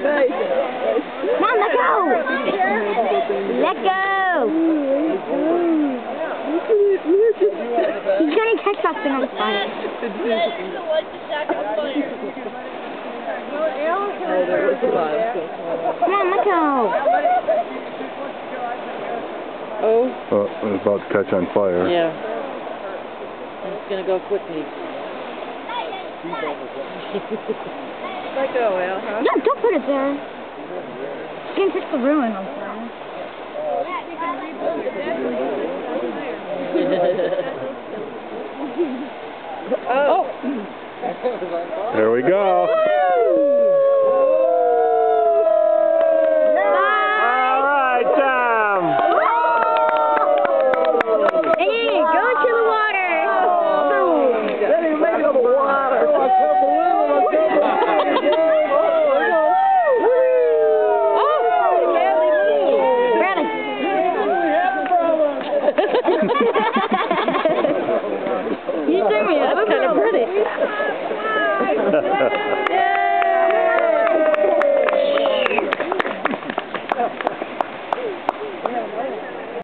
Come on, let go! Let go! He's gonna catch something on fire. Come on, let go! Oh, it's about to catch on fire. yeah. It's gonna go quickly. Let go, Al, huh? No, don't put it there. It's gonna catch the ruin on fire. Oh! There we go.